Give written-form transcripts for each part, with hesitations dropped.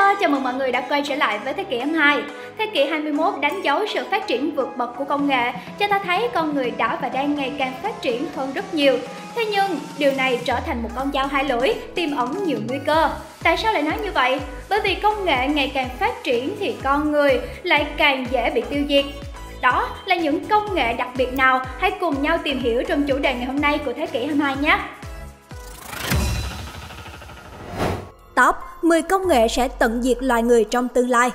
Hello, chào mừng mọi người đã quay trở lại với Thế kỷ 22. Thế kỷ 21 đánh dấu sự phát triển vượt bậc của công nghệ, cho ta thấy con người đã và đang ngày càng phát triển hơn rất nhiều. Thế nhưng, điều này trở thành một con dao hai lưỡi, tiềm ẩn nhiều nguy cơ. Tại sao lại nói như vậy? Bởi vì công nghệ ngày càng phát triển thì con người lại càng dễ bị tiêu diệt. Đó là những công nghệ đặc biệt nào? Hãy cùng nhau tìm hiểu trong chủ đề ngày hôm nay của Thế kỷ 22 nhé! Top 10 công nghệ sẽ tận diệt loài người trong tương lai.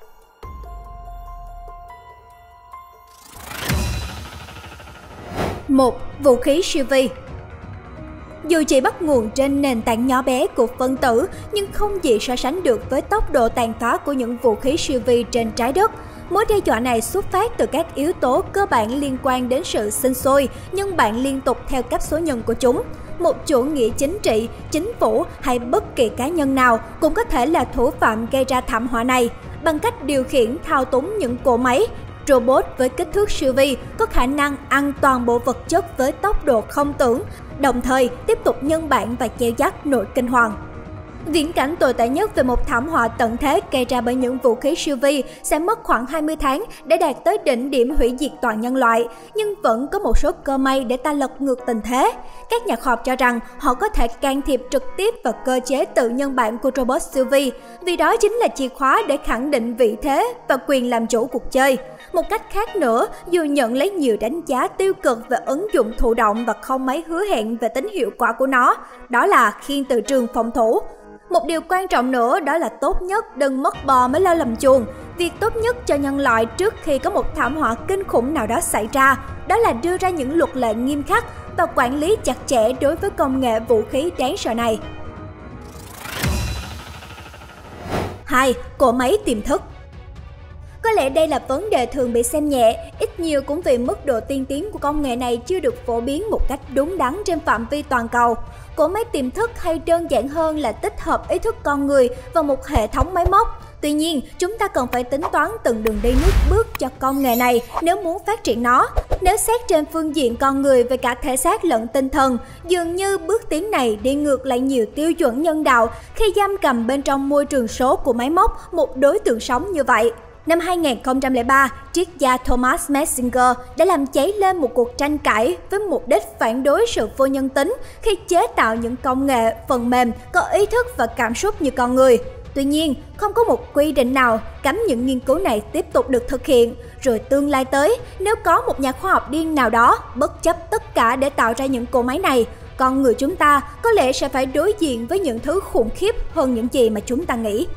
1. Vũ khí siêu vi. Dù chỉ bắt nguồn trên nền tảng nhỏ bé của phân tử, nhưng không gì so sánh được với tốc độ tàn phá của những vũ khí siêu vi trên trái đất. Mối đe dọa này xuất phát từ các yếu tố cơ bản liên quan đến sự sinh sôi, nhân bản liên tục theo cấp số nhân của chúng. Một chủ nghĩa chính trị, chính phủ hay bất kỳ cá nhân nào cũng có thể là thủ phạm gây ra thảm họa này bằng cách điều khiển thao túng những cỗ máy, robot với kích thước siêu vi có khả năng ăn toàn bộ vật chất với tốc độ không tưởng, đồng thời tiếp tục nhân bản và gieo rắc nỗi kinh hoàng. Viễn cảnh tồi tệ nhất về một thảm họa tận thế gây ra bởi những vũ khí siêu vi sẽ mất khoảng 20 tháng để đạt tới đỉnh điểm hủy diệt toàn nhân loại, nhưng vẫn có một số cơ may để ta lật ngược tình thế. Các nhà khoa học cho rằng họ có thể can thiệp trực tiếp vào cơ chế tự nhân bản của robot siêu vi, vì đó chính là chìa khóa để khẳng định vị thế và quyền làm chủ cuộc chơi. Một cách khác nữa, dù nhận lấy nhiều đánh giá tiêu cực về ứng dụng thụ động và không mấy hứa hẹn về tính hiệu quả của nó, đó là khiên từ trường phòng thủ. Một điều quan trọng nữa đó là tốt nhất đừng mất bò mới lo làm chuồng. Việc tốt nhất cho nhân loại trước khi có một thảm họa kinh khủng nào đó xảy ra, đó là đưa ra những luật lệ nghiêm khắc và quản lý chặt chẽ đối với công nghệ vũ khí đáng sợ này. 2. Cỗ máy tiềm thức. Có lẽ đây là vấn đề thường bị xem nhẹ, ít nhiều cũng vì mức độ tiên tiến của công nghệ này chưa được phổ biến một cách đúng đắn trên phạm vi toàn cầu. Cỗ máy tiềm thức hay đơn giản hơn là tích hợp ý thức con người vào một hệ thống máy móc. Tuy nhiên, chúng ta cần phải tính toán từng đường đi nước bước cho công nghệ này nếu muốn phát triển nó. Nếu xét trên phương diện con người về cả thể xác lẫn tinh thần, dường như bước tiến này đi ngược lại nhiều tiêu chuẩn nhân đạo khi giam cầm bên trong môi trường số của máy móc một đối tượng sống như vậy. Năm 2003, triết gia Thomas Metzinger đã làm cháy lên một cuộc tranh cãi với mục đích phản đối sự vô nhân tính khi chế tạo những công nghệ, phần mềm có ý thức và cảm xúc như con người. Tuy nhiên, không có một quy định nào cấm những nghiên cứu này tiếp tục được thực hiện. Rồi tương lai tới, nếu có một nhà khoa học điên nào đó bất chấp tất cả để tạo ra những cỗ máy này, con người chúng ta có lẽ sẽ phải đối diện với những thứ khủng khiếp hơn những gì mà chúng ta nghĩ.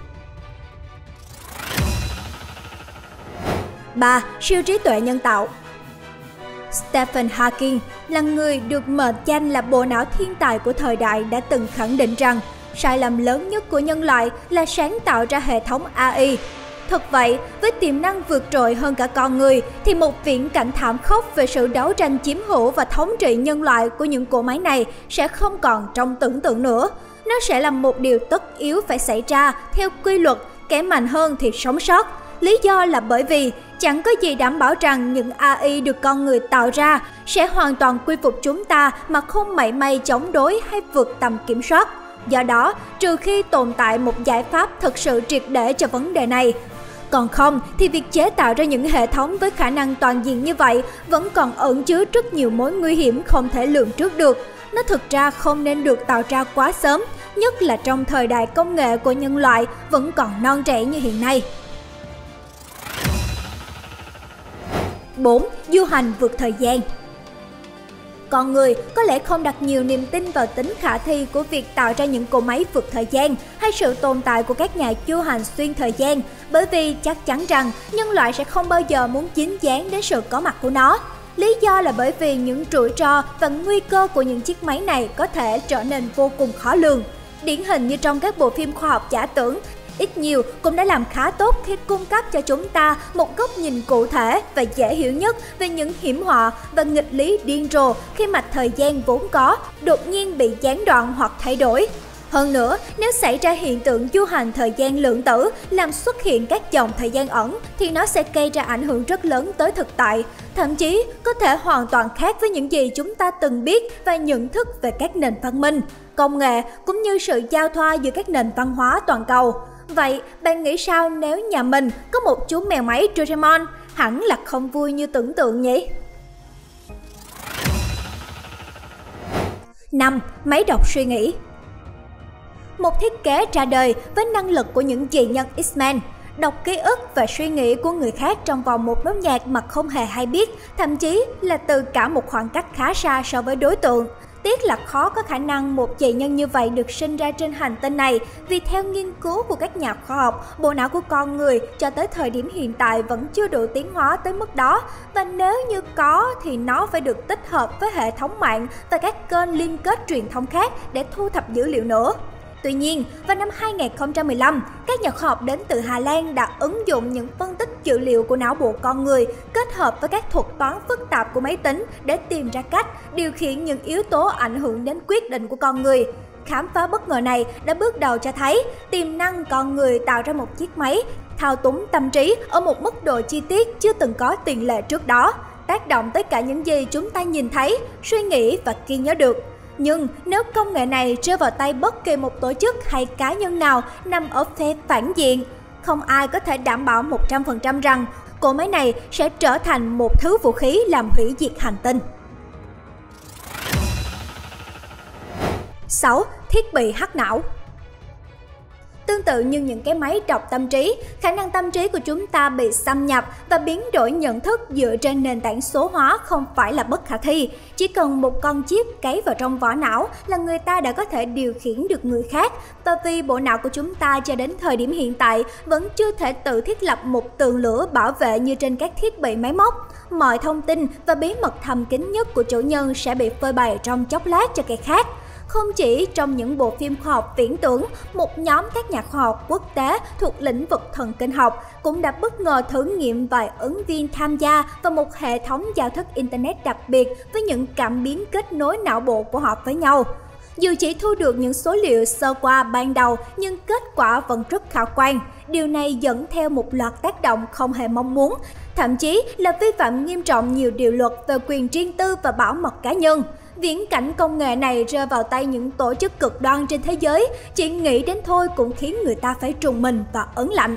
3. Siêu trí tuệ nhân tạo. Stephen Hawking là người được mệnh danh là bộ não thiên tài của thời đại đã từng khẳng định rằng sai lầm lớn nhất của nhân loại là sáng tạo ra hệ thống AI. Thật vậy, với tiềm năng vượt trội hơn cả con người thì một viễn cảnh thảm khốc về sự đấu tranh chiếm hữu và thống trị nhân loại của những cỗ máy này sẽ không còn trong tưởng tượng nữa. Nó sẽ là một điều tất yếu phải xảy ra theo quy luật, kẻ mạnh hơn thì sống sót. Lý do là bởi vì chẳng có gì đảm bảo rằng những AI được con người tạo ra sẽ hoàn toàn quy phục chúng ta mà không mảy may chống đối hay vượt tầm kiểm soát. Do đó, trừ khi tồn tại một giải pháp thực sự triệt để cho vấn đề này. Còn không thì việc chế tạo ra những hệ thống với khả năng toàn diện như vậy vẫn còn ẩn chứa rất nhiều mối nguy hiểm không thể lường trước được. Nó thực ra không nên được tạo ra quá sớm, nhất là trong thời đại công nghệ của nhân loại vẫn còn non trẻ như hiện nay. 4. Du hành vượt thời gian. Con người có lẽ không đặt nhiều niềm tin vào tính khả thi của việc tạo ra những cỗ máy vượt thời gian hay sự tồn tại của các nhà du hành xuyên thời gian, bởi vì chắc chắn rằng nhân loại sẽ không bao giờ muốn dính dáng đến sự có mặt của nó. Lý do là bởi vì những rủi ro và nguy cơ của những chiếc máy này có thể trở nên vô cùng khó lường. Điển hình như trong các bộ phim khoa học giả tưởng, ít nhiều cũng đã làm khá tốt khi cung cấp cho chúng ta một góc nhìn cụ thể và dễ hiểu nhất về những hiểm họa và nghịch lý điên rồ khi mạch thời gian vốn có đột nhiên bị gián đoạn hoặc thay đổi. Hơn nữa, nếu xảy ra hiện tượng du hành thời gian lượng tử làm xuất hiện các dòng thời gian ẩn thì nó sẽ gây ra ảnh hưởng rất lớn tới thực tại, thậm chí có thể hoàn toàn khác với những gì chúng ta từng biết và nhận thức về các nền văn minh, công nghệ cũng như sự giao thoa giữa các nền văn hóa toàn cầu. Vậy bạn nghĩ sao nếu nhà mình có một chú mèo máy Doraemon? Hẳn là không vui như tưởng tượng nhỉ? 5. Máy đọc suy nghĩ. Một thiết kế ra đời với năng lực của những dị nhân X-Men, đọc ký ức và suy nghĩ của người khác trong vòng một nốt nhạc mà không hề hay biết, thậm chí là từ cả một khoảng cách khá xa so với đối tượng. Tiếc là khó có khả năng một dị nhân như vậy được sinh ra trên hành tinh này, vì theo nghiên cứu của các nhà khoa học, bộ não của con người cho tới thời điểm hiện tại vẫn chưa đủ tiến hóa tới mức đó, và nếu như có thì nó phải được tích hợp với hệ thống mạng và các kênh liên kết truyền thông khác để thu thập dữ liệu nữa. Tuy nhiên, vào năm 2015, các nhà khoa học đến từ Hà Lan đã ứng dụng những phân tích dữ liệu của não bộ con người kết hợp với các thuật toán phức tạp của máy tính để tìm ra cách điều khiển những yếu tố ảnh hưởng đến quyết định của con người. Khám phá bất ngờ này đã bước đầu cho thấy tiềm năng con người tạo ra một chiếc máy thao túng tâm trí ở một mức độ chi tiết chưa từng có tiền lệ trước đó, tác động tới cả những gì chúng ta nhìn thấy, suy nghĩ và ghi nhớ được. Nhưng nếu công nghệ này rơi vào tay bất kỳ một tổ chức hay cá nhân nào nằm ở phe phản diện, không ai có thể đảm bảo 100% rằng cỗ máy này sẽ trở thành một thứ vũ khí làm hủy diệt hành tinh. 6. Thiết bị hack não. Tương tự như những cái máy đọc tâm trí, khả năng tâm trí của chúng ta bị xâm nhập và biến đổi nhận thức dựa trên nền tảng số hóa không phải là bất khả thi. Chỉ cần một con chip cấy vào trong vỏ não là người ta đã có thể điều khiển được người khác, và vì bộ não của chúng ta cho đến thời điểm hiện tại vẫn chưa thể tự thiết lập một tường lửa bảo vệ như trên các thiết bị máy móc, mọi thông tin và bí mật thầm kín nhất của chủ nhân sẽ bị phơi bày trong chốc lát cho kẻ khác. Không chỉ trong những bộ phim khoa học viễn tưởng, một nhóm các nhà khoa học quốc tế thuộc lĩnh vực thần kinh học cũng đã bất ngờ thử nghiệm vài ứng viên tham gia vào một hệ thống giao thức Internet đặc biệt với những cảm biến kết nối não bộ của họ với nhau. Dù chỉ thu được những số liệu sơ qua ban đầu nhưng kết quả vẫn rất khả quan. Điều này dẫn theo một loạt tác động không hề mong muốn, thậm chí là vi phạm nghiêm trọng nhiều điều luật về quyền riêng tư và bảo mật cá nhân. Viễn cảnh công nghệ này rơi vào tay những tổ chức cực đoan trên thế giới, chỉ nghĩ đến thôi cũng khiến người ta phải trùng mình và ớn lạnh.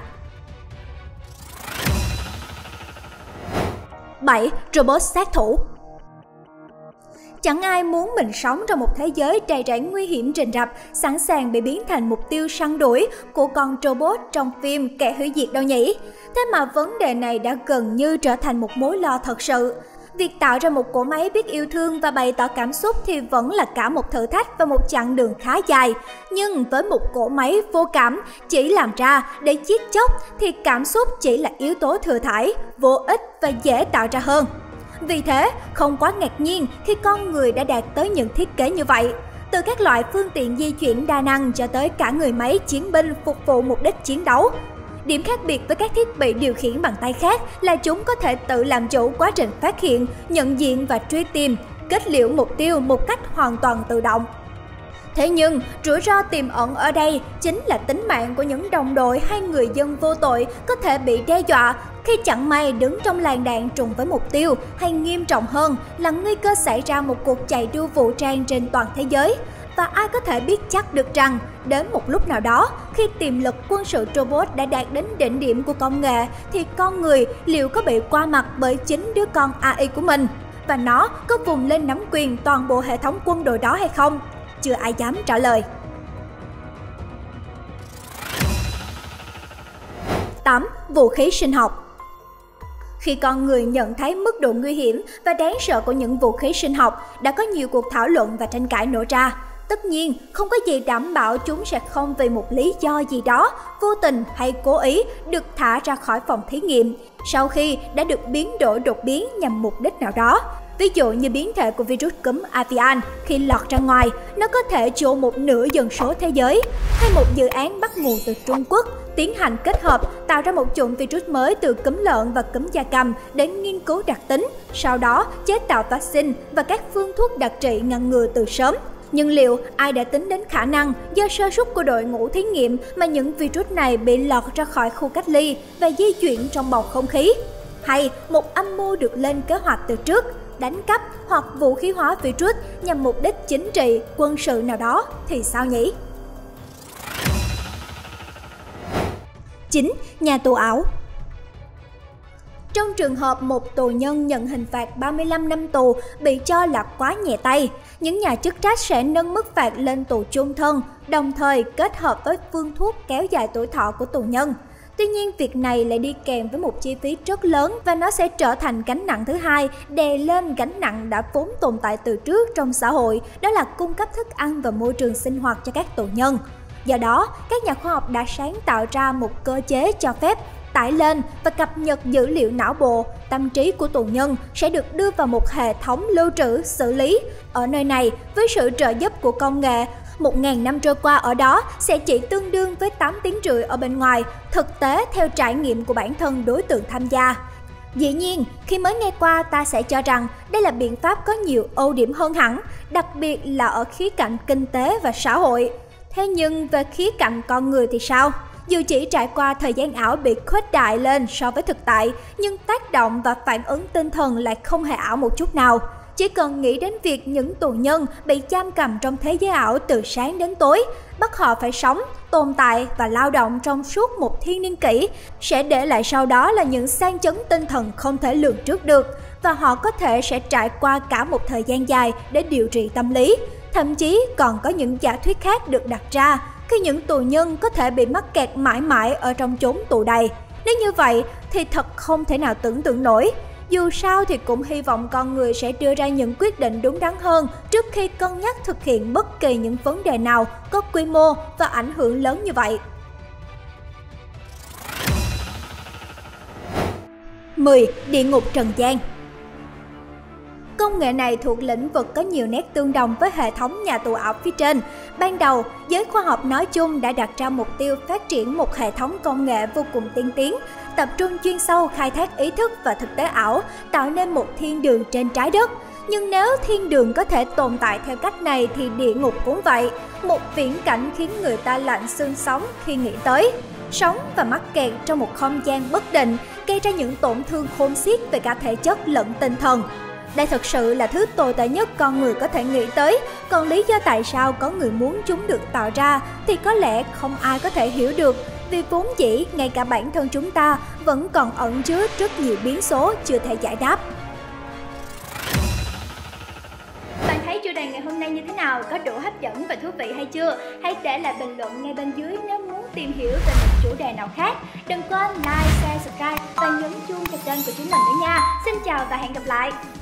7. Robot sát thủ. Chẳng ai muốn mình sống trong một thế giới trầy trải nguy hiểm rình rập, sẵn sàng bị biến thành mục tiêu săn đuổi của con robot trong phim Kẻ hủy diệt đâu nhỉ? Thế mà vấn đề này đã gần như trở thành một mối lo thật sự. Việc tạo ra một cỗ máy biết yêu thương và bày tỏ cảm xúc thì vẫn là cả một thử thách và một chặng đường khá dài. Nhưng với một cỗ máy vô cảm chỉ làm ra để giết chóc thì cảm xúc chỉ là yếu tố thừa thãi, vô ích và dễ tạo ra hơn. Vì thế, không quá ngạc nhiên khi con người đã đạt tới những thiết kế như vậy. Từ các loại phương tiện di chuyển đa năng cho tới cả người máy chiến binh phục vụ mục đích chiến đấu. Điểm khác biệt với các thiết bị điều khiển bằng tay khác là chúng có thể tự làm chủ quá trình phát hiện, nhận diện và truy tìm, kết liễu mục tiêu một cách hoàn toàn tự động. Thế nhưng, rủi ro tiềm ẩn ở đây chính là tính mạng của những đồng đội hay người dân vô tội có thể bị đe dọa khi chẳng may đứng trong làn đạn trùng với mục tiêu, hay nghiêm trọng hơn là nguy cơ xảy ra một cuộc chạy đua vũ trang trên toàn thế giới. Và ai có thể biết chắc được rằng đến một lúc nào đó, khi tiềm lực quân sự robot đã đạt đến đỉnh điểm của công nghệ, thì con người liệu có bị qua mặt bởi chính đứa con AI của mình? Và nó có vùng lên nắm quyền toàn bộ hệ thống quân đội đó hay không? Chưa ai dám trả lời. 8. Vũ khí sinh học. Khi con người nhận thấy mức độ nguy hiểm và đáng sợ của những vũ khí sinh học, đã có nhiều cuộc thảo luận và tranh cãi nổ ra. Tất nhiên, không có gì đảm bảo chúng sẽ không vì một lý do gì đó, vô tình hay cố ý, được thả ra khỏi phòng thí nghiệm sau khi đã được biến đổi đột biến nhằm mục đích nào đó. Ví dụ như biến thể của virus cúm avian, khi lọt ra ngoài, nó có thể trổ một nửa dân số thế giới, hay một dự án bắt nguồn từ Trung Quốc, tiến hành kết hợp tạo ra một chủng virus mới từ cúm lợn và cúm gia cầm để nghiên cứu đặc tính, sau đó chế tạo vaccine và các phương thuốc đặc trị ngăn ngừa từ sớm. Nhưng liệu ai đã tính đến khả năng do sơ suất của đội ngũ thí nghiệm mà những virus này bị lọt ra khỏi khu cách ly và di chuyển trong bầu không khí? Hay một âm mưu được lên kế hoạch từ trước, đánh cắp hoặc vũ khí hóa virus nhằm mục đích chính trị, quân sự nào đó thì sao nhỉ? 9. Nhà tù ảo. Trong trường hợp một tù nhân nhận hình phạt 35 năm tù bị cho là quá nhẹ tay, những nhà chức trách sẽ nâng mức phạt lên tù chung thân, đồng thời kết hợp với phương thuốc kéo dài tuổi thọ của tù nhân. Tuy nhiên, việc này lại đi kèm với một chi phí rất lớn và nó sẽ trở thành gánh nặng thứ hai đè lên gánh nặng đã vốn tồn tại từ trước trong xã hội, đó là cung cấp thức ăn và môi trường sinh hoạt cho các tù nhân. Do đó, các nhà khoa học đã sáng tạo ra một cơ chế cho phép tải lên và cập nhật dữ liệu não bộ, tâm trí của tù nhân sẽ được đưa vào một hệ thống lưu trữ, xử lý. Ở nơi này, với sự trợ giúp của công nghệ, 1.000 năm trôi qua ở đó sẽ chỉ tương đương với 8 tiếng rưỡi ở bên ngoài, thực tế theo trải nghiệm của bản thân đối tượng tham gia. Dĩ nhiên, khi mới nghe qua ta sẽ cho rằng đây là biện pháp có nhiều ưu điểm hơn hẳn, đặc biệt là ở khía cạnh kinh tế và xã hội. Thế nhưng về khía cạnh con người thì sao? Dù chỉ trải qua thời gian ảo bị khuếch đại lên so với thực tại, nhưng tác động và phản ứng tinh thần lại không hề ảo một chút nào. Chỉ cần nghĩ đến việc những tù nhân bị giam cầm trong thế giới ảo từ sáng đến tối, bắt họ phải sống, tồn tại và lao động trong suốt một thiên niên kỷ, sẽ để lại sau đó là những sang chấn tinh thần không thể lường trước được, và họ có thể sẽ trải qua cả một thời gian dài để điều trị tâm lý. Thậm chí còn có những giả thuyết khác được đặt ra, khi những tù nhân có thể bị mắc kẹt mãi mãi ở trong chốn tù đầy. Nếu như vậy thì thật không thể nào tưởng tượng nổi. Dù sao thì cũng hy vọng con người sẽ đưa ra những quyết định đúng đắn hơn trước khi cân nhắc thực hiện bất kỳ những vấn đề nào có quy mô và ảnh hưởng lớn như vậy. 10. Địa ngục trần gian. Công nghệ này thuộc lĩnh vực có nhiều nét tương đồng với hệ thống nhà tù ảo phía trên. Ban đầu, giới khoa học nói chung đã đặt ra mục tiêu phát triển một hệ thống công nghệ vô cùng tiên tiến, tập trung chuyên sâu khai thác ý thức và thực tế ảo, tạo nên một thiên đường trên trái đất. Nhưng nếu thiên đường có thể tồn tại theo cách này thì địa ngục cũng vậy, một viễn cảnh khiến người ta lạnh xương sống khi nghĩ tới. Sống và mắc kẹt trong một không gian bất định, gây ra những tổn thương khôn xiết về cả thể chất lẫn tinh thần. Đây thực sự là thứ tồi tệ nhất con người có thể nghĩ tới, còn lý do tại sao có người muốn chúng được tạo ra thì có lẽ không ai có thể hiểu được, vì vốn dĩ ngay cả bản thân chúng ta vẫn còn ẩn chứa rất nhiều biến số chưa thể giải đáp. Bạn thấy chủ đề ngày hôm nay như thế nào? Có đủ hấp dẫn và thú vị hay chưa? Hãy để lại bình luận ngay bên dưới nếu muốn tìm hiểu về một chủ đề nào khác. Đừng quên like, share, subscribe và nhấn chuông cho kênh của chúng mình nữa nha. Xin chào và hẹn gặp lại!